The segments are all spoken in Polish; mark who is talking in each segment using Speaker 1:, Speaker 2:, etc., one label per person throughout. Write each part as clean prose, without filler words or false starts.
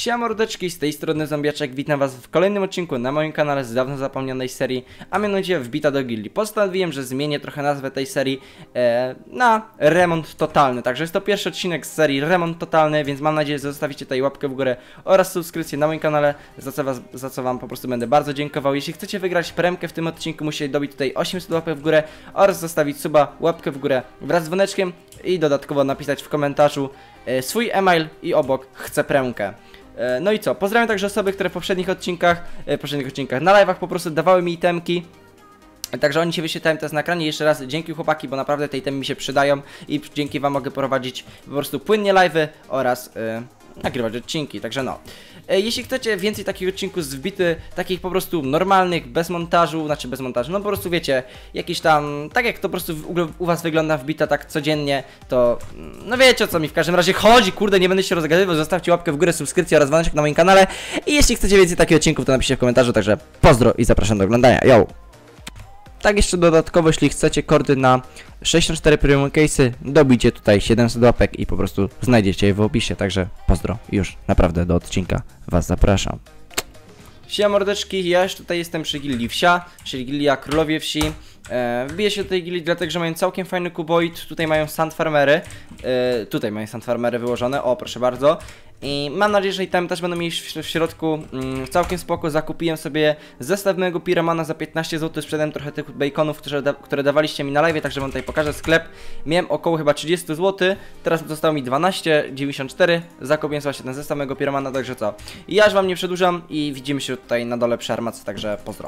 Speaker 1: Siema mordeczki, z tej strony Zombiaczek, witam was w kolejnym odcinku na moim kanale z dawno zapomnianej serii, a mianowicie Wbita do Gildii. Postanowiłem, że zmienię trochę nazwę tej serii na Remont Totalny, także jest to pierwszy odcinek z serii Remont Totalny, więc mam nadzieję, że zostawicie tutaj łapkę w górę oraz subskrypcję na moim kanale, za co wam po prostu będę bardzo dziękował. Jeśli chcecie wygrać premkę w tym odcinku, musicie dobić tutaj 800 łapek w górę oraz zostawić suba, łapkę w górę wraz z dzwoneczkiem i dodatkowo napisać w komentarzu swój e-mail i obok chcę premkę. No i co, pozdrawiam także osoby, które w poprzednich odcinkach na live'ach po prostu dawały mi itemki. Także oni się wyświetlają teraz na ekranie. Jeszcze raz dzięki chłopaki, bo naprawdę te itemy mi się przydają i dzięki wam mogę prowadzić po prostu płynnie live'y oraz nagrywać odcinki, także no. Jeśli chcecie więcej takich odcinków z Wbity, takich po prostu normalnych, bez montażu, no po prostu wiecie, jakiś tam, tak jak to po prostu u was wygląda Wbita tak codziennie, to no wiecie o co mi w każdym razie chodzi, kurde, nie będę się rozgadywał, zostawcie łapkę w górę, subskrypcję oraz dzwoneczek na moim kanale i jeśli chcecie więcej takich odcinków, to napiszcie w komentarzu, także pozdro i zapraszam do oglądania, yo! Tak jeszcze dodatkowo, jeśli chcecie kordy na 64 premium case'y, dobijcie tutaj 700 łapek i po prostu znajdziecie je w opisie, także pozdro, już naprawdę do odcinka was zapraszam. Siema mordeczki, ja już tutaj jestem przy gildii Wsia, czyli gildia Królowie Wsi. Wbiję się do tej gildii dlatego, że mają całkiem fajny kuboid, tutaj mają sandfarmery, wyłożone, o proszę bardzo. I mam nadzieję, że i tam też będą mieli w środku całkiem spoko. Zakupiłem sobie zestaw mojego Piramana za 15 zł, sprzedałem trochę tych baconów, które dawaliście mi na live, także wam tutaj pokażę sklep. Miałem około chyba 30 zł, teraz zostało mi 12,94, zakupiłem sobie właśnie ten zestaw mojego Piramana, także co. I ja już wam nie przedłużam i widzimy się tutaj na dole przy armatce, także pozdro.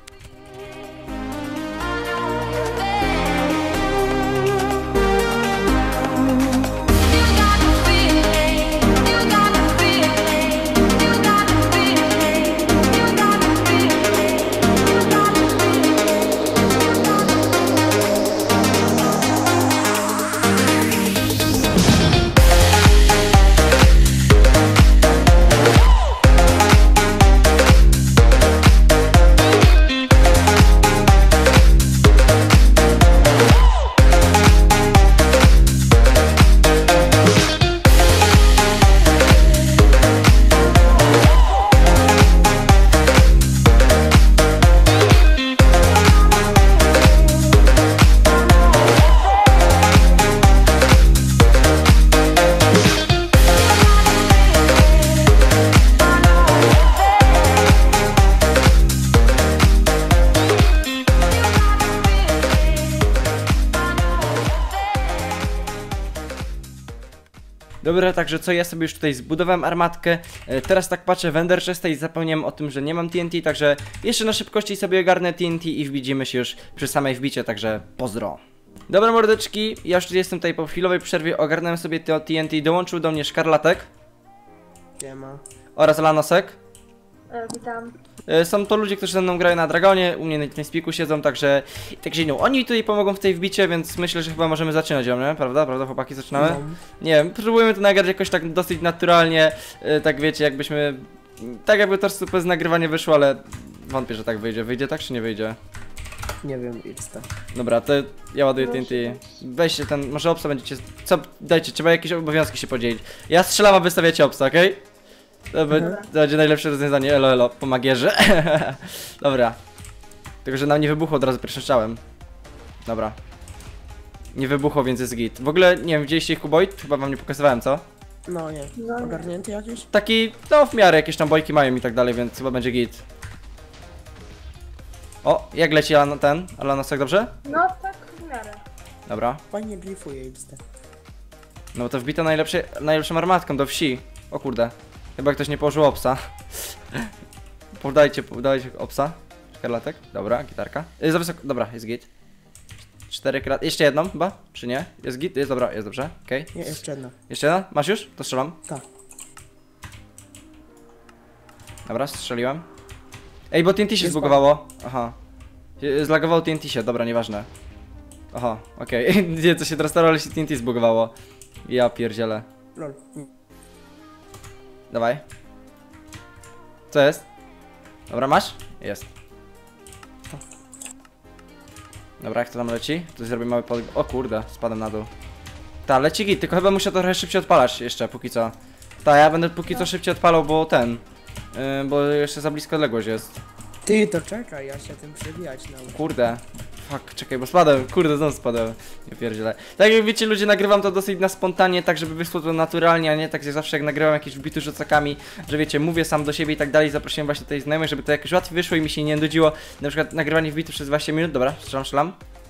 Speaker 1: Dobra, także co, ja sobie już tutaj zbudowałem armatkę, teraz tak patrzę w Ender Chesta i zapomniałem o tym, że nie mam TNT, także jeszcze na szybkości sobie ogarnę TNT i wbidzimy się już przy samej wbicie, także pozdro. Dobra mordeczki, ja już jestem tutaj po chwilowej przerwie, ogarnąłem sobie to TNT, dołączył do mnie Szkarlatek.
Speaker 2: Siema.
Speaker 1: Oraz Lanosek.
Speaker 3: Witam.
Speaker 1: Są to ludzie, którzy ze mną grają na Dragonie, u mnie na TeamSpeaku siedzą, także no, oni tutaj pomogą w tej wbicie, więc myślę, że chyba możemy zaczynać, nie? Prawda chłopaki, zaczynamy?
Speaker 2: No.
Speaker 1: Nie wiem, próbujemy to nagrać jakoś tak dosyć naturalnie, tak wiecie, jakbyśmy, tak jakby to super z nagrywania wyszło, ale wątpię, że tak wyjdzie. Wyjdzie tak czy nie wyjdzie?
Speaker 2: Nie wiem, idź tam.
Speaker 1: Dobra, to ja ładuję TNT. Weźcie ten, może obsa będziecie, co, dajcie, trzeba jakieś obowiązki się podzielić. Ja strzelam, a wystawiacie obsa, okej? To będzie najlepsze rozwiązanie, elo, po magierze. Dobra. Tylko, że nam nie wybuchło od razu pierwszym strzałem. Dobra. Nie wybuchło, więc jest git. W ogóle, nie wiem, widzieliście ich kuboid? Chyba wam nie pokazywałem, co?
Speaker 2: No nie.
Speaker 3: No nie.
Speaker 2: Ogarnięty jakiś?
Speaker 1: Taki, no w miarę jakieś tam bojki mają i tak dalej, więc chyba będzie git. O, jak leci Alanosek, dobrze?
Speaker 3: No tak w miarę.
Speaker 1: Dobra.
Speaker 2: Fajnie blifuje XD.
Speaker 1: No to wbita najlepszą armatką do wsi. O kurde. Chyba ktoś nie położył obsa. Podajcie obsa. Szkarlatek. Dobra, gitarka. Za wysoko. Dobra, jest git. 4 krat. Jeszcze jedną chyba? Czy nie? Jest git? Jest dobra, jest dobrze. Okej.
Speaker 2: Nie, jeszcze jedna.
Speaker 1: Jeszcze jedna? Masz już? To strzelam.
Speaker 2: Tak.
Speaker 1: Dobra, strzeliłem. Ej, bo TNT się zbugowało. Aha. Zlagowało TNT się, dobra, nieważne. Aha, okej. Nie, co się teraz stało, ale się TNT zbugowało. Ja pierdzielę.
Speaker 2: Lol.
Speaker 1: Dawaj. Co jest? Dobra, masz? Jest. Dobra, jak to tam leci? Tu zrobię mały O kurde, spadam na dół. Ta, leci git, tylko chyba muszę trochę szybciej odpalać jeszcze, póki co. Tak, ja będę póki co szybciej odpalał, bo bo jeszcze za blisko odległość jest.
Speaker 2: Ty, to czekaj, ja się tym przebijać nauczę.
Speaker 1: Kurde. Fuck, czekaj, bo spadłem. Kurde, znowu spadłem. Nie pierdzielę. Tak jak wiecie, ludzie, nagrywam to dosyć na spontanie, tak żeby wyszło to naturalnie, a nie tak jak zawsze jak nagrywam jakieś wbity rzucakami, że wiecie, mówię sam do siebie i tak dalej. Zaprosiłem właśnie tutaj znajomych, żeby to jakoś łatwiej wyszło i mi się nie nudziło. Na przykład nagrywanie wbitów przez 20 minut. Dobra, strzelam.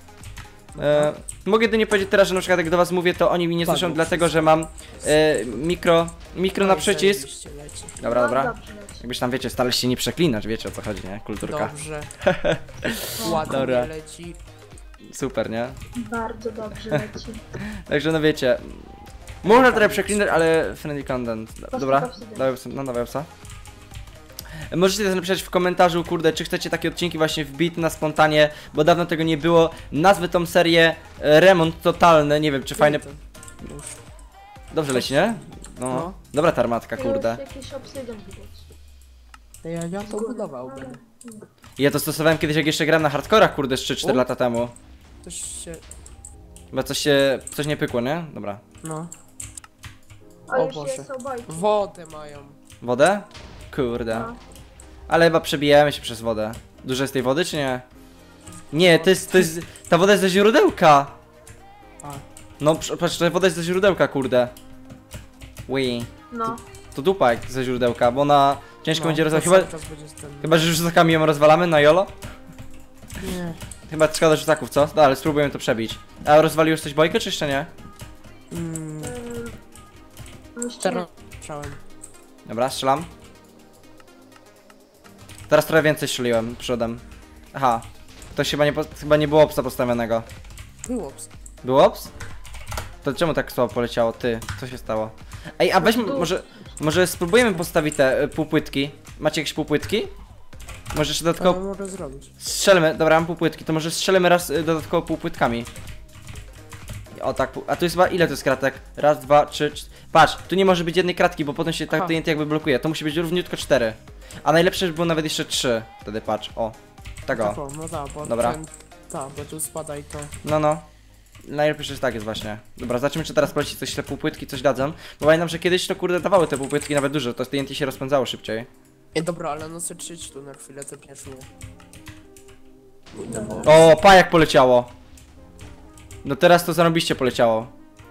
Speaker 1: Mogę jedynie powiedzieć teraz, że na przykład jak do was mówię, to oni mi nie słyszą, dlatego że mam mikro na przycisk.
Speaker 2: Zajebiście leci.
Speaker 1: Dobra,
Speaker 3: No,
Speaker 1: dobra.
Speaker 3: dobrze leci.
Speaker 1: Jakbyś tam wiecie, starali się nie przeklinać, wiecie o co chodzi, nie? Kulturka.
Speaker 2: Dobrze.
Speaker 3: No,
Speaker 2: Ładnie
Speaker 1: Dobra.
Speaker 2: leci.
Speaker 1: Super, nie?
Speaker 3: bardzo dobrze leci.
Speaker 1: Także no wiecie. Można trochę przeklinać, ale friendly content. Dobra,
Speaker 3: Obsydian.
Speaker 1: dawaj psa. Możecie też napisać w komentarzu, kurde, czy chcecie takie odcinki właśnie wbit na spontanie, bo dawno tego nie było. Nazwę tą serię Remont Totalny, nie wiem czy fajne...
Speaker 2: Już.
Speaker 1: Dobrze leci, nie? No.
Speaker 2: No.
Speaker 1: Dobra ta armatka, kurde.
Speaker 3: Już jakiś obsydian widać.
Speaker 2: Ja to budowałbym.
Speaker 1: Ja to stosowałem kiedyś jak jeszcze grałem na hardcorach, kurde, z 3-4
Speaker 2: O.
Speaker 1: lata temu.
Speaker 2: Coś się...
Speaker 1: Chyba coś nie pykło, nie? Dobra.
Speaker 2: No.
Speaker 3: O,
Speaker 2: O
Speaker 3: już
Speaker 2: Boże.
Speaker 3: jest obojki.
Speaker 2: Wodę mają.
Speaker 1: Wodę? Kurde.
Speaker 3: No.
Speaker 1: Ale chyba przebijamy się przez wodę. Dużo jest tej wody, czy nie? Nie, to jest... Ta woda jest ze źródełka!
Speaker 2: A.
Speaker 1: No, patrz, ta woda jest ze źródełka, kurde. Ui.
Speaker 3: No.
Speaker 1: To dupa jak ze źródełka, bo ona ciężko będzie
Speaker 2: to
Speaker 1: rozwalać.
Speaker 2: cały
Speaker 1: Chyba,
Speaker 2: czas będzie ten...
Speaker 1: chyba, że rzucakami ją rozwalamy na jolo?
Speaker 2: Nie.
Speaker 1: Chyba szkoda rzucaków, co? No, ale spróbujemy to przebić. A rozwaliłeś coś bojkę, czy jeszcze nie?
Speaker 3: Jeszcze
Speaker 2: Teraz słyszałem.
Speaker 1: Dobra, strzelam. Teraz trochę więcej strzeliłem przodem. Aha. To chyba nie było obsa postawionego.
Speaker 2: Było ps.
Speaker 1: Było obs? To czemu tak słabo poleciało? Ty, co się stało? Ej, a weźmy, może spróbujemy postawić te półpłytki. Macie jakieś półpłytki? Może jeszcze
Speaker 2: To
Speaker 1: dodatkowo
Speaker 2: mogę zrobić.
Speaker 1: strzelmy, dobra, mam półpłytki, to może strzelimy raz dodatkowo półpłytkami. O tak, a tu jest chyba, ile to jest kratek? Raz, dwa, trzy, patrz, tu nie może być jednej kratki, bo potem się tak
Speaker 2: Aha.
Speaker 1: TNT jakby blokuje, to musi być równiutko 4. A najlepsze, żeby było nawet jeszcze 3, wtedy patrz, o. Tak o,
Speaker 2: Taką, no tak, bo
Speaker 1: Dobra.
Speaker 2: bo tu spada i to...
Speaker 1: no. Najlepiej, że tak jest właśnie. Dobra, zobaczymy czy teraz poleci coś, te półpłytki coś dadzą. Bo pamiętam, że kiedyś to kurde dawały te półpłytki nawet dużo, to TNT się rozpędzało szybciej.
Speaker 2: Dobra, ale no sobie trzeć tu na chwilę, to nie szło.
Speaker 1: O, pa jak poleciało. No teraz to zarobiście poleciało.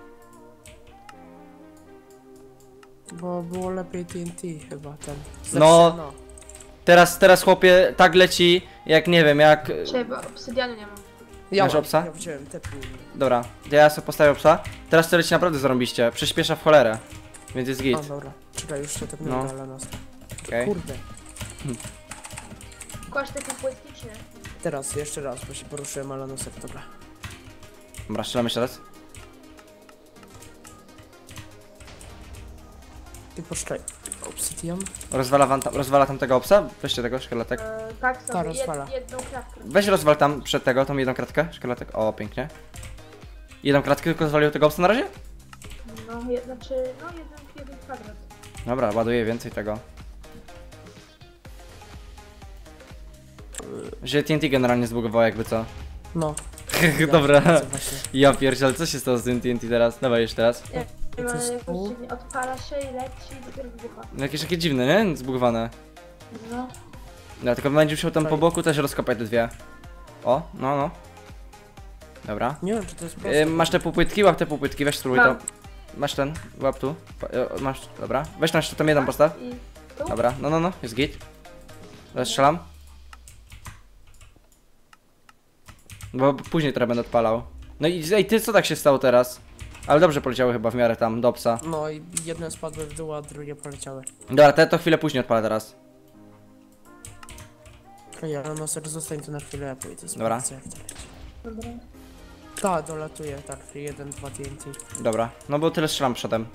Speaker 2: Bo było lepiej TNT chyba ten.
Speaker 1: No. Teraz chłopie tak leci, jak nie wiem, jak...
Speaker 3: Czekaj, bo obsydianu nie mam.
Speaker 2: Ja
Speaker 1: Masz obsa?
Speaker 2: Ja wziąłem te pół.
Speaker 1: Dobra, ja sobie postawię psa. Teraz to leci naprawdę zarąbiście, przyspiesza w cholerę. Więc jest git.
Speaker 2: A dobra, czekaj, już się tak nie
Speaker 1: No.
Speaker 2: uda, ale nas.
Speaker 1: Okej.
Speaker 2: Kurde.
Speaker 3: Kłasz te półpłytki czy nie?
Speaker 2: Teraz, jeszcze raz, bo się poruszyłem, ale nosek, dobra.
Speaker 1: Dobra, strzelam jeszcze raz.
Speaker 2: Ty poczekaj. Obsydian?
Speaker 1: Rozwala tam tego obsa? Weźcie tego, szkieletek.
Speaker 3: Tak sobie,
Speaker 2: Ta rozwala.
Speaker 3: jedną kratkę.
Speaker 1: Weź rozwal tam przed tego, tą jedną kratkę, szkieletek. O, pięknie. Jedną kratkę tylko rozwalił tego obsa na razie?
Speaker 3: No, jeden kwadrat.
Speaker 1: Dobra, ładuję więcej tego. Że TNT generalnie zbugowało jakby co.
Speaker 2: No.
Speaker 1: Dobra.
Speaker 2: widzę właśnie.
Speaker 1: Ja pierdzielę, co się stało z tym TNT teraz? Dawaj jeszcze raz.
Speaker 3: Nie ma
Speaker 2: To jest
Speaker 3: jakoś
Speaker 2: pół?
Speaker 3: dziwnie, odpala się i leci i dopiero wybucha.
Speaker 1: Jakieś takie dziwne, nie? Zbugowane.
Speaker 3: No.
Speaker 1: No tylko będzie musiał tam po boku też rozkopać te dwie. O, no. Dobra.
Speaker 2: Nie wiem, czy to jest proste.
Speaker 1: Masz te półpłytki? Łap te półpłytki, weź spróbuj
Speaker 3: Mam.
Speaker 1: to. Masz ten, łap tu. Masz, dobra. Weź tam jeszcze tam jeden postaw.
Speaker 3: I tu?
Speaker 1: Dobra, no, jest git. Teraz strzelam. Bo później trochę będę odpalał. No i ej, ty co tak się stało teraz? Ale dobrze poleciały chyba w miarę tam, do psa.
Speaker 2: No i jedne spadły w dół, a drugie poleciały.
Speaker 1: Dobra, to chwilę później odpalę teraz.
Speaker 2: Okej, ale nosek zostań tu na chwilę, ja pójdę zobaczyć,
Speaker 1: Dobra.
Speaker 2: co jak to leci.
Speaker 3: Dobra.
Speaker 2: Tak, dolatuje, tak, 1, 2 TNT.
Speaker 1: Dobra, no bo tyle strzelam przodem.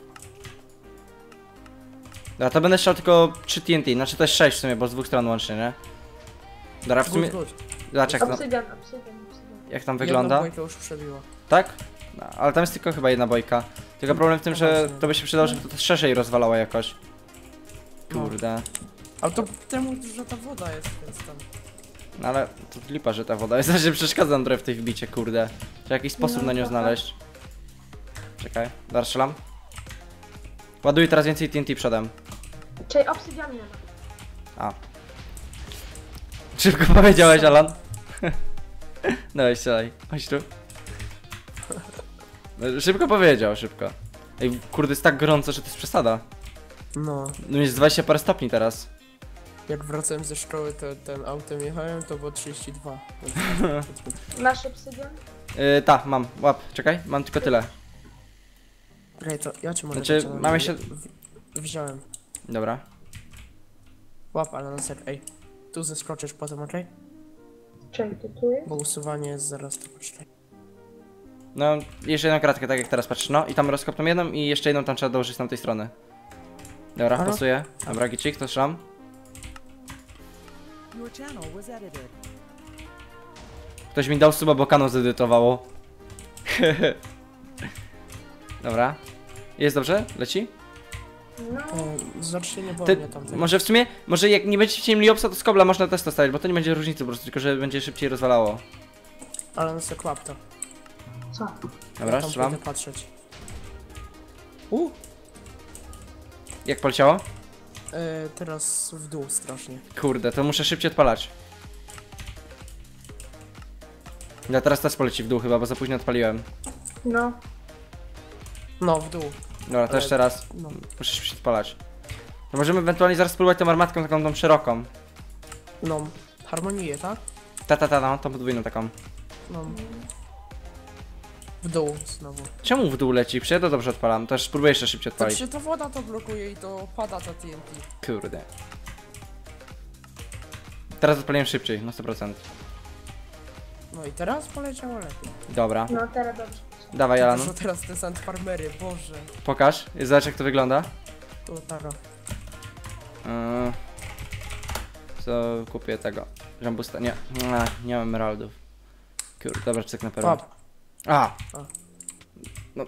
Speaker 1: Dobra, to będę strzelał tylko 3 TNT, znaczy to jest 6 w sumie, bo z dwóch stron łącznie, nie? Dobra, w sumie...
Speaker 2: Good.
Speaker 1: Zobacz jak,
Speaker 3: Obsydian.
Speaker 1: jak tam
Speaker 2: Jedną
Speaker 1: wygląda.
Speaker 2: bojkę już przebiło.
Speaker 1: Tak? No, ale tam jest tylko chyba jedna bojka. Tylko problem w tym,
Speaker 2: No
Speaker 1: że
Speaker 2: właśnie.
Speaker 1: to by się przydało, żeby to szerzej rozwalało jakoś.
Speaker 2: No.
Speaker 1: Kurde.
Speaker 2: Ale to temu, że ta woda jest, więc tam...
Speaker 1: No ale to lipa, że ta woda jest, że przeszkadza nam trochę w tej wbicie, kurde. Trzeba jakiś sposób
Speaker 3: No,
Speaker 1: na nią
Speaker 3: trochę.
Speaker 1: znaleźć. Czekaj, dobra, strzelam. Ładuj teraz więcej TNT przodem.
Speaker 3: Czyli obsydian nie ma.
Speaker 1: A. Szybko powiedziałeś, Alan. No strzelaj. Chodź tu. No, szybko powiedział, szybko. Ej, kurde, jest tak gorąco, że to jest przesada.
Speaker 2: No.
Speaker 1: No jest 20 parę stopni teraz.
Speaker 2: Jak wracałem ze szkoły, to ten autem jechałem, to było 32.
Speaker 3: Masz obsydian?
Speaker 1: Ta, mam. Łap, czekaj, mam tylko tyle.
Speaker 2: Czekaj, to ja cię może
Speaker 1: Znaczy,
Speaker 2: wyciągnę.
Speaker 1: mamy się-
Speaker 2: Wziąłem.
Speaker 1: Dobra.
Speaker 2: Łap, ale na serio, ej. Tu zeskoczysz potem, okej?
Speaker 3: Czyli to tu jest?
Speaker 2: Bo usuwanie jest zaraz to poczekaj.
Speaker 1: No, jeszcze jedną kratkę, tak jak teraz patrzysz, no. I tam rozkopną jedną i jeszcze jedną tam trzeba dołożyć z tamtej strony. Dobra,
Speaker 2: Halo?
Speaker 1: pasuję. Dobra, gicik, to szram.
Speaker 4: Your channel was edited.
Speaker 1: Ktoś mi dał suba, bo kanał zedytowało. Dobra. Jest dobrze? Leci?
Speaker 3: No.
Speaker 2: Zacznij nie
Speaker 1: Ty,
Speaker 2: mnie tamten.
Speaker 1: może w sumie, może jak nie będziecie mieli obsa, to z kobla można też to stawiać, bo to nie będzie różnicy po prostu, tylko że będzie szybciej rozwalało.
Speaker 2: Ale na serio, łap to.
Speaker 3: Co?
Speaker 1: Dobra,
Speaker 2: Ja tam
Speaker 1: strzelam.
Speaker 2: pójdę patrzeć.
Speaker 1: Jak poleciało?
Speaker 2: Teraz w dół strasznie.
Speaker 1: Kurde, to muszę szybciej odpalać. Ja teraz też poleci w dół chyba, bo za późno odpaliłem.
Speaker 3: No.
Speaker 2: No, w dół.
Speaker 1: Dobra, to
Speaker 2: Ale-
Speaker 1: jeszcze raz.
Speaker 2: No.
Speaker 1: Muszę szybciej odpalać. To możemy ewentualnie zaraz spróbować tą armatką taką tą szeroką.
Speaker 2: No. Harmoniję, tak?
Speaker 1: No, tą podwójną taką.
Speaker 2: No. W dół znowu.
Speaker 1: Czemu w dół leci? Przecież ja to dobrze odpalam. Też spróbuję jeszcze szybciej
Speaker 2: To
Speaker 1: odpalić.
Speaker 2: się ta woda to blokuje i to pada ta TNT.
Speaker 1: Kurde. Teraz odpaliłem szybciej, na 100%.
Speaker 2: No i teraz poleciało lepiej.
Speaker 1: Dobra.
Speaker 3: No teraz dobrze.
Speaker 1: Dawaj, Alan.
Speaker 2: Tylko, że teraz te sand farmery, boże.
Speaker 1: Pokaż. Zobacz, jak to wygląda.
Speaker 2: To tara.
Speaker 1: Co kupię tego? Żambusta. Nie mam emeraldów. Kurde, dobra, cyk na perłę.
Speaker 2: Łap.
Speaker 1: A!
Speaker 2: A.
Speaker 1: No.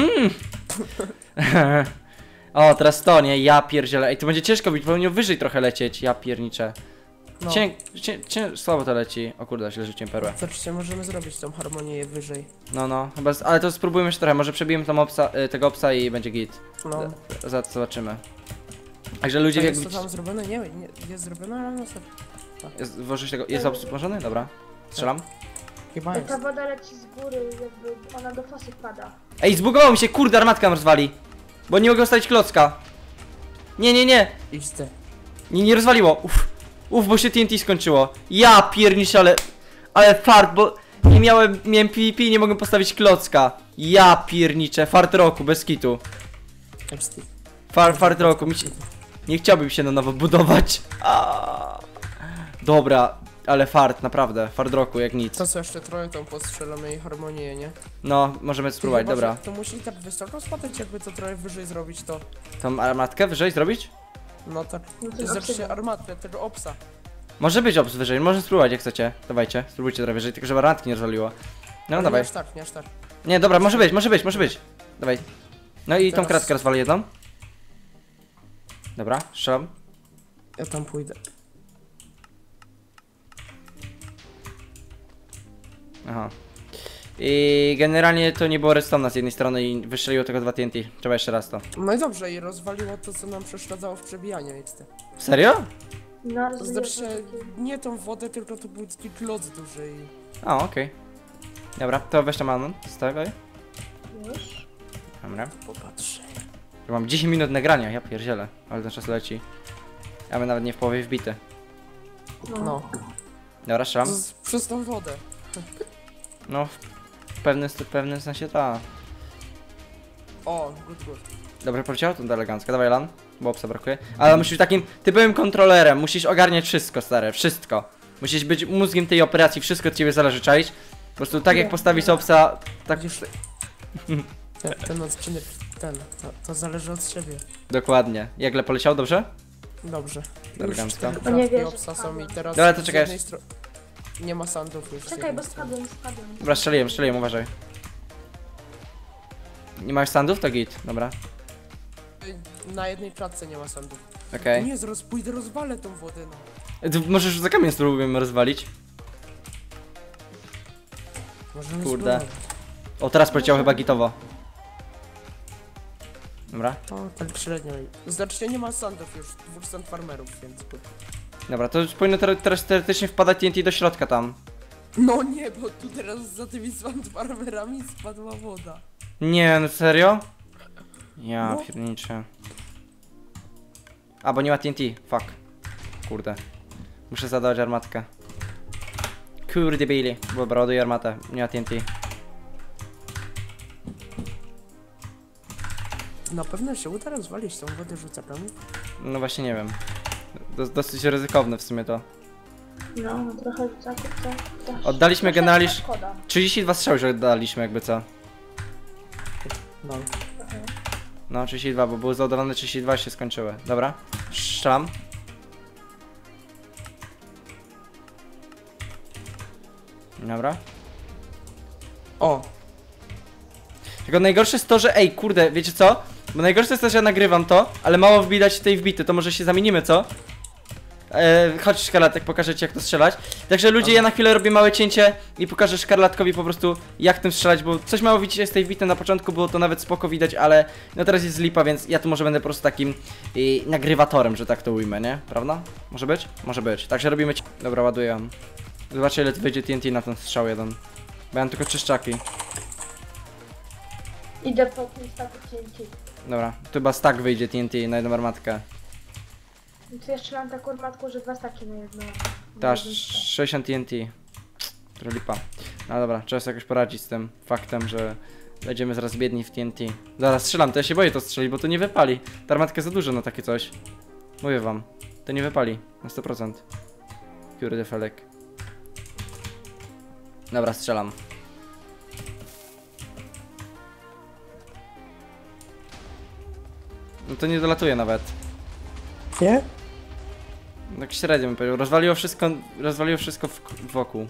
Speaker 1: O, teraz to, nie? Ja pierdzielę. Ej, to będzie ciężko być, powinno wyżej trochę lecieć. Ja pierniczę.
Speaker 2: No.
Speaker 1: Słabo to leci. O kurde, źle rzuciłem perłę.
Speaker 2: Zobaczcie, możemy zrobić tą harmonię wyżej.
Speaker 1: No, chyba, ale to spróbujmy jeszcze trochę. Może przebijemy tam tego obsa i będzie git.
Speaker 2: No.
Speaker 1: Zaraz to zobaczymy. Także ludzie,
Speaker 2: To
Speaker 1: jak
Speaker 2: jest to tam zrobione? Nie, jest zrobione, ale no co?
Speaker 1: włożysz tego. Jest obs włożony? Dobra. Strzelam.
Speaker 2: Chyba
Speaker 3: Jak
Speaker 2: jest.
Speaker 3: ta woda leci z góry, jakby ona do fosy wpada.
Speaker 1: Ej, zbugowało mi się, kurde, armatka nam rozwali. Bo nie mogę ustawić klocka. Nie.
Speaker 2: XD.
Speaker 1: Nie rozwaliło. Uff, bo się TNT skończyło. Ja pierniczę, ale fart, bo miałem PvP i nie mogłem postawić klocka. Ja pierniczę, fart roku, bez kitu.
Speaker 2: XD.
Speaker 1: Fart roku, nie chciałbym się na nowo budować. Dobra, ale fart, naprawdę, fart roku jak nic.
Speaker 2: To co, jeszcze trochę tą postrzelamy i harmonię, nie?
Speaker 1: No, możemy spróbować,
Speaker 2: Chyba,
Speaker 1: dobra.
Speaker 2: że To musi tak wysoko spadać, jakby to trochę wyżej zrobić, to...
Speaker 1: Tą armatkę wyżej zrobić?
Speaker 2: No tak.
Speaker 3: No to
Speaker 2: Zobaczcie
Speaker 3: obsydian.
Speaker 2: armatę tego obsa.
Speaker 1: Może być obs wyżej, może spróbować jak chcecie. Dawajcie, spróbujcie trochę wyżej, tylko żeby armatki nie rozwaliło. No,
Speaker 2: Ale
Speaker 1: dawaj.
Speaker 2: Nie aż tak, nie aż tak.
Speaker 1: Nie, dobra, może być. Dawaj. No i tą
Speaker 2: Teraz-
Speaker 1: kratkę rozwalę jedną. Dobra, strzelam.
Speaker 2: Ja tam pójdę.
Speaker 1: Aha. I generalnie to nie było redstone'a z jednej strony i wystrzeliło tylko 2 TNT. Trzeba jeszcze raz to.
Speaker 2: No i dobrze, i rozwaliło to, co nam przeszkadzało w przebijaniu XD.
Speaker 1: Serio?
Speaker 3: No,
Speaker 2: To
Speaker 3: rozwija
Speaker 2: znaczy, nie tą wodę, tylko to był taki kloc duży i...
Speaker 1: A, okej. Dobra, to weź tam Anon, stawiaj.
Speaker 3: Już.
Speaker 1: Dobra.
Speaker 2: Popatrz.
Speaker 1: Mam 10 minut nagrania, ja pierdzielę, ale ten czas leci. Ja bym nawet nie w połowie wbity.
Speaker 2: No.
Speaker 1: Dobra, strzelam.
Speaker 2: Przez tą wodę.
Speaker 1: No, w pewnym sensie ta.
Speaker 2: O, good.
Speaker 1: Dobrze poleciało? To elegancko. Dawaj, Lan, bo obsa brakuje. Ale musisz być takim typowym kontrolerem, musisz ogarniać wszystko, stare, wszystko. Musisz być mózgiem tej operacji, wszystko od ciebie zależy, czaić. Po prostu tak jak postawić obsa, tak...
Speaker 2: Widzisz, ten odcinek, to zależy od siebie.
Speaker 1: Dokładnie. Jagle poleciał, dobrze?
Speaker 2: Dobrze.
Speaker 1: Elegancko.
Speaker 2: Już
Speaker 3: O nie
Speaker 2: 4
Speaker 3: wierzę,
Speaker 2: obsa są i teraz
Speaker 1: Dobra, to
Speaker 2: z
Speaker 1: czekaj.
Speaker 2: jednej nie ma sandów już. z
Speaker 3: Czekaj,
Speaker 2: jednej
Speaker 3: bo
Speaker 2: strony.
Speaker 3: spadłem.
Speaker 1: Dobra, strzeliłem, uważaj. Nie masz sandów? To git, dobra.
Speaker 2: Na jednej klatce nie ma sandów.
Speaker 1: Okej.
Speaker 2: Nie, zaraz pójdę, rozwalę tą wodę, no.
Speaker 1: Możesz za kamień spróbujemy rozwalić.
Speaker 2: Możemy
Speaker 1: Kurde.
Speaker 2: spróbować.
Speaker 1: O, teraz poleciało chyba gitowo. Dobra.
Speaker 2: O, tak średnio. Znaczy nie ma sandów już, 2 sand farmerów, więc...
Speaker 1: Dobra, to już powinno teraz teoretycznie wpadać TNT do środka tam.
Speaker 2: No nie, bo tu teraz za tymi sand farmerami spadła woda.
Speaker 1: Nie, no serio? Ja
Speaker 2: No.
Speaker 1: pierniczę. A, bo nie ma TNT. Fuck. Kurde. Muszę zadawać armatkę. Kurde Billy. Dobra, ładuję armatę. Nie ma TNT.
Speaker 2: Na pewno się uda rozwalić tą wodę rzucaczami?
Speaker 1: No właśnie nie wiem. Dosyć ryzykowne w sumie to.
Speaker 3: No, trochę rzucaków to...
Speaker 1: Oddaliśmy generalnie...
Speaker 3: Szkoda.
Speaker 1: 32 strzały, że oddaliśmy jakby co.
Speaker 2: No.
Speaker 1: No 32, bo były załadowane 32 i się skończyły. Dobra. Strzelam. Dobra.
Speaker 2: O!
Speaker 1: Tylko najgorsze jest to, że ej, kurde, wiecie co? Bo najgorsze jest to, że ja nagrywam to, ale mało widać tej wbity, to może się zamienimy, co? Chodź Szkarlatek, pokażę ci jak to strzelać. Także ludzie, ja na chwilę robię małe cięcie i pokażę Szkarlatkowi po prostu jak tym strzelać, bo coś mało widzicie z tej wbity, na początku było to nawet spoko widać, ale no teraz jest lipa, więc ja tu może będę po prostu takim nagrywatorem, że tak to ujmę, nie? Prawda? Może być? Może być. Także robimy... Dobra, ładuję. Zobaczcie ile wyjdzie TNT na ten strzał jeden. Bo ja mam tylko czyszczaki.
Speaker 3: Idę po tym staku TNT.
Speaker 1: Dobra, tu chyba stack wyjdzie TNT na jedną armatkę.
Speaker 3: I tu jeszcze mam taką armatkę, że 2 staki na jedno.
Speaker 1: Ta 60 TNT. Trochę lipa. No dobra, trzeba sobie jakoś poradzić z tym faktem, że będziemy zaraz biedni w TNT. Zaraz strzelam, to ja się boję to strzelić, bo to nie wypali. Ta armatka za dużo na takie coś. Mówię wam, to nie wypali na 100%. Kurde felek. Dobra, strzelam. No to nie dolatuje nawet.
Speaker 2: Nie?
Speaker 1: Tak średnio bym powiedział. Rozwaliło wszystko wokół.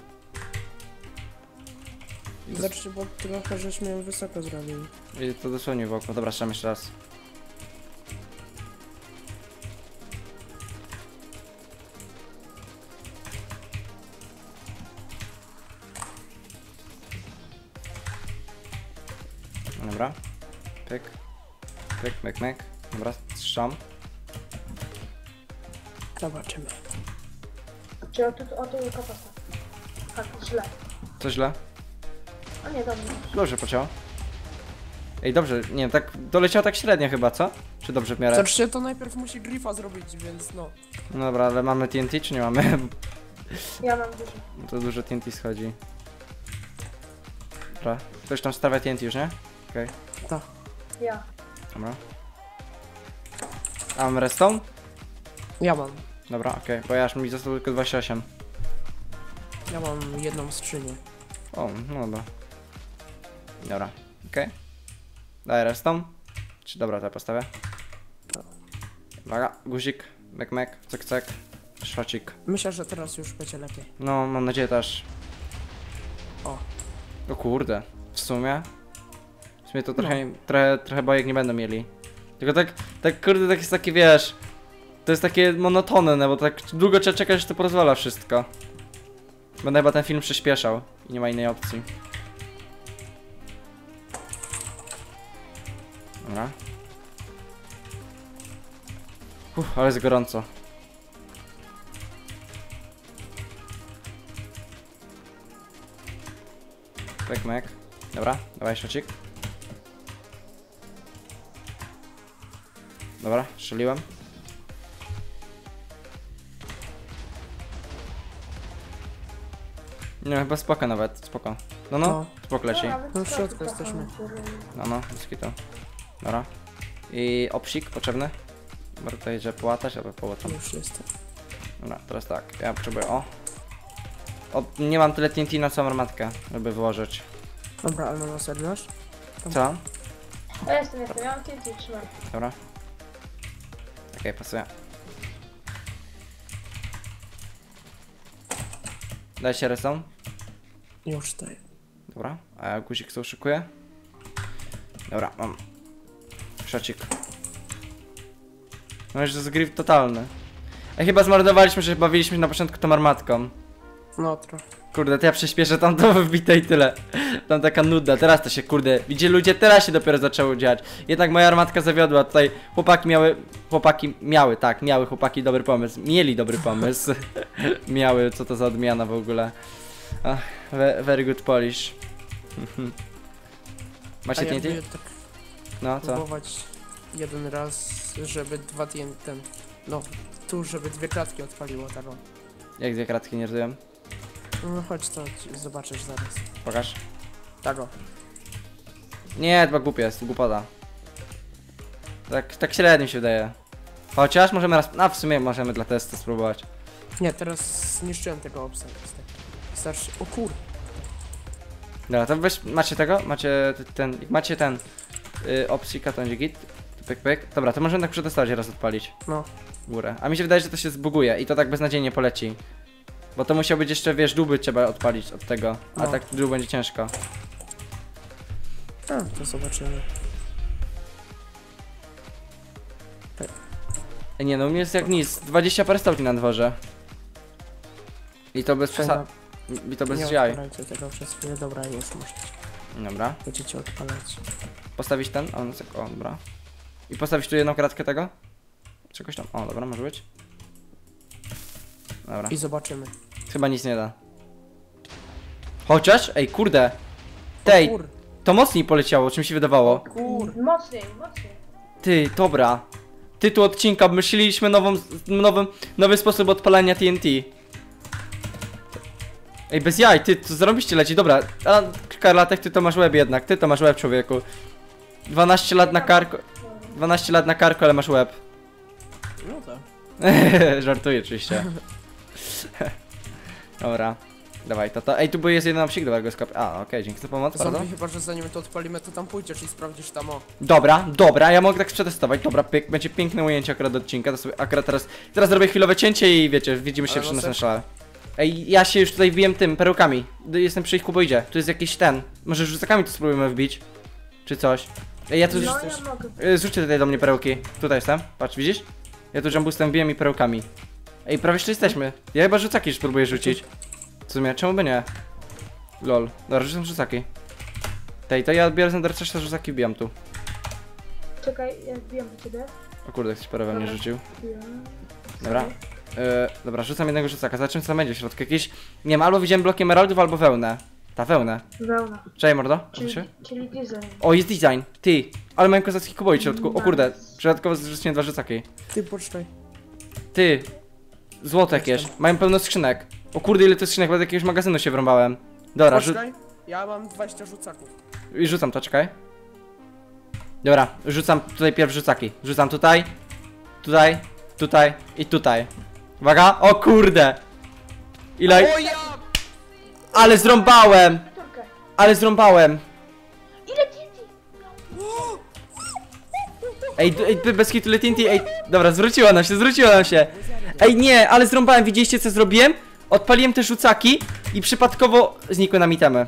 Speaker 2: Znaczy, bo trochę żeśmy ją wysoko zrobili.
Speaker 1: I to dosłownie wokół. Dobra, strzelam jeszcze raz. Dobra. Pyk. Pyk, myk, myk. Dobra, strzam.
Speaker 2: Zobaczymy.
Speaker 3: Czy o tu kapasa. Tak, źle.
Speaker 1: Co źle?
Speaker 3: O nie, dobrze.
Speaker 1: Dobrze pociął. Ej, dobrze, nie, tak doleciał tak średnio chyba, co? Czy dobrze w miarę?
Speaker 2: Znaczy, to najpierw musi grifa zrobić, więc no.
Speaker 1: No dobra, ale mamy TNT czy nie mamy?
Speaker 3: Ja mam dużo.
Speaker 1: No to dużo TNT schodzi. Dobra, ktoś tam stawia TNT już, nie? Okej,
Speaker 2: Tak.
Speaker 3: Ja.
Speaker 1: dobra. A mam redstone?
Speaker 2: Ja mam.
Speaker 1: Dobra, okej, bo ja aż mi zostało tylko 28.
Speaker 2: Ja mam jedną skrzynię.
Speaker 1: O, no dobra. Dobra, okej. Daj redstone. Czy dobra, to ja postawię. Uwaga, guzik, mek mek, cyk cyk, szwacik.
Speaker 2: Myślę, że teraz już będzie lepiej.
Speaker 1: No, mam nadzieję też.
Speaker 2: O.
Speaker 1: O kurde, w sumie to
Speaker 2: No.
Speaker 1: trochę bojek nie będą mieli. Tylko tak kurde, tak jest takie, wiesz, to jest takie monotonne, bo tak długo trzeba czekać, że to porozwala wszystko. Będę chyba ten film przyspieszał i nie ma innej opcji. Dobra. Ale jest gorąco. Mek, mek. Dobra, dawaj szocik. Dobra, strzeliłem. Nie, chyba spoko nawet, spoko. No,
Speaker 2: No.
Speaker 1: spoko leci.
Speaker 2: No, w środku jesteśmy.
Speaker 1: No, to. Dobra. I obsik potrzebny. Bo tutaj, że połatać, albo połatam.
Speaker 2: Już jestem.
Speaker 1: Dobra, teraz tak, ja potrzebuję, nie mam tyle TNT na całą armatkę, żeby wyłożyć.
Speaker 2: Dobra, ale na serwiasz?
Speaker 1: Co?
Speaker 3: Ja jestem, ja mam TNT, trzymaj.
Speaker 1: Dobra. Okej, pasuje. Dajcie resztą.
Speaker 2: Już daję.
Speaker 1: Dobra, a ja guzik co szykuję. Dobra, mam. Szocik. No już to jest grip totalny. A chyba zmarnowaliśmy, że bawiliśmy się na początku tą armatką.
Speaker 2: No trochę.
Speaker 1: Kurde, to ja przyspieszę tam to wbite i tyle. Tam taka nuda, teraz to się kurde, widzicie ludzie, teraz się dopiero zaczęło dziać. Jednak moja armatka zawiodła, tutaj chłopaki miały dobry pomysł, mieli dobry pomysł. Miały, co to za odmiana w ogóle. Ach, very good Polish. Macie TNT?
Speaker 2: Tak
Speaker 1: No, co?
Speaker 2: próbować jeden raz, żeby no, tu, żeby 2 klatki odpaliło tego.
Speaker 1: Jak 2 kratki nie rozumiem?
Speaker 2: No chodź, to zobaczysz zaraz.
Speaker 1: Pokaż.
Speaker 2: Tego.
Speaker 1: Nie, to głupie jest, głupota. Tak średnio się wydaje. Chociaż możemy raz, w sumie możemy dla testu spróbować.
Speaker 2: Nie, teraz zniszczyłem tego obsa. Starszy. O kur...
Speaker 1: Dobra, to weź, macie tego? Macie ten opsika, to będzie git. Pyk, pyk. Dobra, to możemy tak przetestować raz odpalić.
Speaker 2: No.
Speaker 1: Górę. A mi się wydaje, że to się zbuguje i to tak beznadziejnie poleci. Bo to musiał być jeszcze, wiesz, dół by trzeba odpalić od tego. A
Speaker 2: No.
Speaker 1: tak dół będzie ciężko.
Speaker 2: A, to zobaczymy.
Speaker 1: Nie no, u mnie jest jak nic. 20 parę stopni na dworze. I to bez przesady. I to bez
Speaker 2: Nie
Speaker 1: jaj.
Speaker 2: odpalajcie tego przez chwilę, dobra, już musicie.
Speaker 1: Dobra.
Speaker 2: Będziecie odpalać.
Speaker 1: Postawić ten? O, dobra. I postawić tu jedną kratkę tego? Czegoś tam. O, dobra, może być. Dobra.
Speaker 2: I zobaczymy.
Speaker 1: Chyba nic nie da. Chociaż, ej, kurde. Tej,
Speaker 2: Kur...
Speaker 1: to mocniej poleciało, czym się wydawało.
Speaker 2: Kur...
Speaker 3: Mocniej.
Speaker 1: Ty, dobra. Tytuł odcinka, myśleliśmy nowy sposób odpalania TNT. Ej, bez jaj, ty, to zrobiście leci, dobra. A, Karlatek, ty to masz łeb jednak, ty to masz łeb, człowieku. 12 lat na karku. 12 lat na karku, ale masz łeb.
Speaker 2: No tak.
Speaker 1: Żartuję oczywiście. Dobra. Dawaj, to. Ej, tu jest jeden psik, dobra, go skopię. A, okej, dzięki za pomoc, bardzo.
Speaker 2: Zombie chyba, że zanim to odpalimy, to tam pójdziesz i sprawdzisz tam o.
Speaker 1: Dobra, ja mogę tak przetestować. Dobra, pyk, będzie piękne ujęcie akurat do odcinka. To sobie akurat teraz zrobię chwilowe cięcie i wiecie, widzimy się
Speaker 2: Ale
Speaker 1: przy
Speaker 2: no
Speaker 1: następnym
Speaker 2: też-
Speaker 1: szale. Ej, ja się już tutaj wbiłem tym, perełkami. Jestem przy ich kuboidzie. Tu jest jakiś ten. Może rzucakami to spróbujemy wbić. Czy coś. Ej, ja tu
Speaker 3: No ja mogę.
Speaker 1: zrzućcie tutaj do mnie perełki. Tutaj jestem, patrz, widzisz? Ja tu jumbustem wbiłem i perełkami. Ej, prawie jeszcze jesteśmy. Ja chyba rzucaki już spróbuję rzucić. W sumie, czemu by nie? Lol. Dobra, rzucam rzucaki. Tej, to ja biorę Zender coś, rzucaki wbijam tu.
Speaker 3: Czekaj, ja wbijam do ciebie.
Speaker 1: O kurde, ktoś parę we mnie
Speaker 3: Dobra.
Speaker 1: rzucił.
Speaker 3: Wbijam.
Speaker 1: Dobra. Dobra, rzucam jednego rzucaka. Zobaczymy co tam będzie w środku. Jakieś. Nie wiem, albo widziałem blok emeraldów, albo wełnę. Ta wełnę.
Speaker 3: Wełna.
Speaker 1: Cześć mordo.
Speaker 3: Czyli design.
Speaker 1: O, jest design. Ty. Ale mają kozacki kuboi w środku. O kurde. Przypadkowo zrzuciłem 2 rzucaki.
Speaker 2: Ty, poczekaj.
Speaker 1: Ty. Złote jakieś. Mają pełno skrzynek. O kurde, ile to skrzynek, bo do jakiegoś magazynu się wrąbałem. Dobra,
Speaker 2: Poczekaj. Ja mam 20 rzucaków.
Speaker 1: i rzucam to, czekaj. Dobra, rzucam tutaj pierwsze rzucaki. Rzucam tutaj, tutaj i tutaj. Uwaga, o kurde! Ile.
Speaker 2: O ja!
Speaker 1: Ale zrąbałem!
Speaker 3: Turkę.
Speaker 1: Ale zrąbałem!
Speaker 3: Ile TNT?
Speaker 1: Ej, bez kitu TNT, ej, dobra, zwróciła nam się. Ej, nie, ale zrąbałem, widzieliście co zrobiłem? Odpaliłem te rzucaki i przypadkowo znikły nam itemy.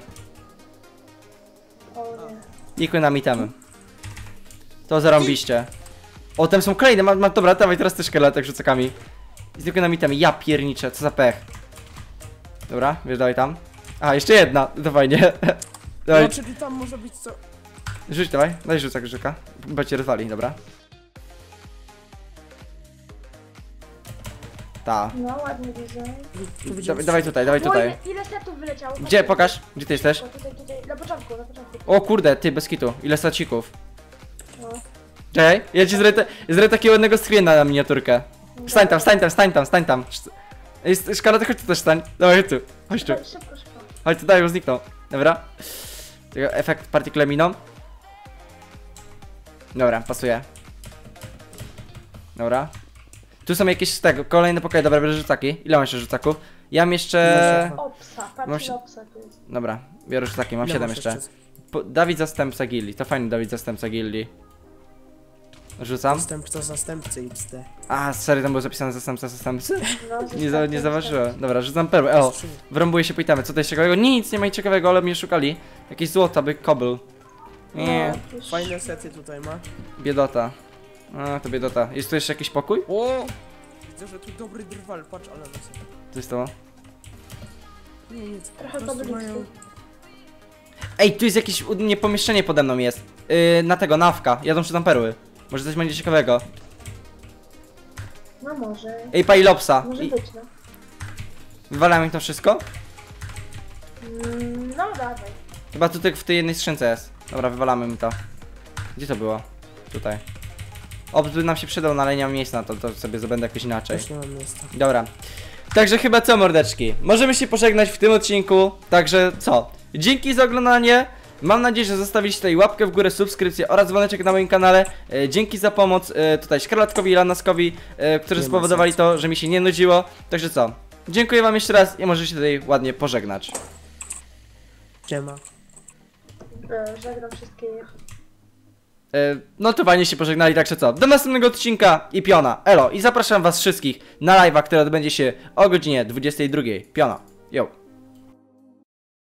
Speaker 3: O nie.
Speaker 1: Znikły nam itemy. To zarąbiście. O, tam są kolejne, dobra, dawaj teraz też szkieletek rzucakami. Znikły nam itemy, ja pierniczę, co za pech. Dobra, wiesz, dawaj tam. A, jeszcze jedna, to fajnie. Dawaj,
Speaker 2: No, czyli tam może być co...
Speaker 1: rzuć, daj rzucaka. Chyba cię rozwali, dobra. Ta.
Speaker 3: No, ładny design.
Speaker 2: Tu widziałem
Speaker 1: Dawaj
Speaker 3: O,
Speaker 1: tutaj.
Speaker 3: ile setów wyleciało?
Speaker 1: Gdzie, pokaż, gdzie ty jesteś?
Speaker 3: O, tutaj. Na początku.
Speaker 1: O kurde, ty, bez kitu, ile stacików.
Speaker 3: No.
Speaker 1: Czekaj, ja ci zrobię takiego ładnego screena na miniaturkę. Stań tam. Szkoda, to chodź tu też stań. Dawaj, chodź tu.
Speaker 3: Szybko.
Speaker 1: Chodź tu, daj, bo zniknął. Dobra. Tego efekt partikule miną. Dobra, pasuje. Dobra. Tu są jakieś z tego, kolejne pokoje, dobra, biorę rzucaki. Ile mam jeszcze rzucaków? Ja mam jeszcze...
Speaker 3: Opsa,
Speaker 1: Mam
Speaker 3: patrz
Speaker 1: się-
Speaker 3: na opsa tu jest.
Speaker 1: Dobra, biorę rzucaki, mam
Speaker 2: Ile
Speaker 1: 7
Speaker 2: masz
Speaker 1: jeszcze. Dawid zastępca gildii, to fajny Dawid zastępca gildii. Rzucam.
Speaker 2: Zastępca zastępcy XD.
Speaker 1: A, serio, tam było zapisane zastępcy?
Speaker 3: No,
Speaker 1: Nie zauważyłem. Dobra, rzucam perłę. O, wrąbuję się, pytamy, co to jest ciekawego? Nic, nie ma nic ciekawego, ale mnie szukali. Jakieś złota, by kobyl. Nie,
Speaker 2: Fajne sety tutaj ma.
Speaker 1: biedota. A, to biedota. Jest tu jeszcze jakiś pokój?
Speaker 2: O! Widzę, że tu dobry drwal, patrz, ale no
Speaker 1: Co jest to?
Speaker 2: Nie,
Speaker 3: Trochę
Speaker 2: po prostu
Speaker 3: pobliżej.
Speaker 1: Ej, tu jest jakieś pomieszczenie pode mną jest. Na tego, nawka. Jadą się tam perły. Może coś będzie ciekawego.
Speaker 3: No może.
Speaker 1: Ej, Pailopsa.
Speaker 3: Może być, no.
Speaker 1: Wywalamy to wszystko?
Speaker 3: No dawaj.
Speaker 1: Chyba tutaj w tej jednej skrzynce jest. Dobra, wywalamy mi to. Gdzie to było? Tutaj. Obs by nam się przydał, no ale nie mam miejsca na to, to sobie zdobędę jakoś inaczej.
Speaker 2: Też nie mam miejsca.
Speaker 1: Dobra. Także chyba co, mordeczki? Możemy się pożegnać w tym odcinku. Także co? Dzięki za oglądanie. Mam nadzieję, że zostawiliście tutaj łapkę w górę, subskrypcję oraz dzwoneczek na moim kanale. Dzięki za pomoc tutaj Szkarlatkowi i Lanaskowi, którzy
Speaker 2: Nie ma
Speaker 1: spowodowali
Speaker 2: sensu.
Speaker 1: to, że mi się nie nudziło. Także co? Dziękuję wam jeszcze raz i możecie się tutaj ładnie pożegnać.
Speaker 2: Siema.
Speaker 3: Żegnam wszystkich.
Speaker 1: No to fajnie się pożegnali, także co? Do następnego odcinka i piona. Elo i zapraszam was wszystkich na live'a, który odbędzie się o godzinie 22. Piona. Yo.